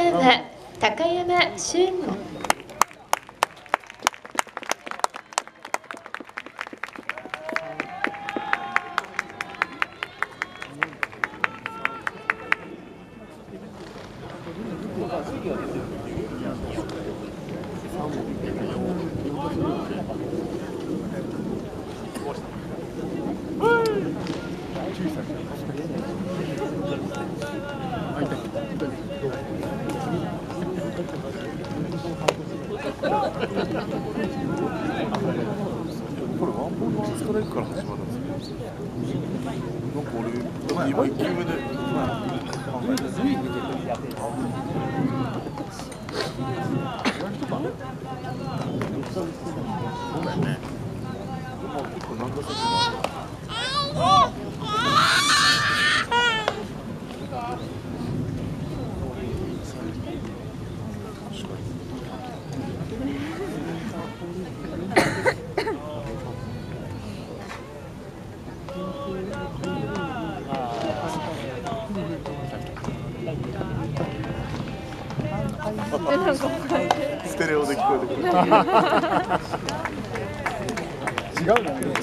番は高山俊。 これワンボール2ストライクから始まるんですね。なんか俺、2倍球目で考えてる。そうだよね。結構何打席も。ステレオで聞こえてくる。違うのね。